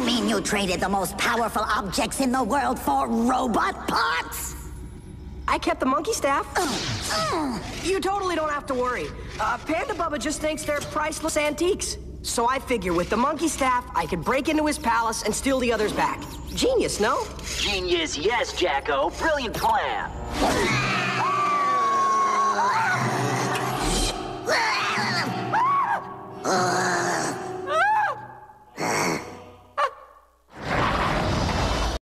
mean you traded the most powerful objects in the world for robot parts? I kept the monkey staff. You totally don't have to worry. Panda Bubba just thinks they're priceless antiques. So I figure with the monkey staff, I could break into his palace and steal the others back. Genius, no? Genius, yes, Jacko. Brilliant plan.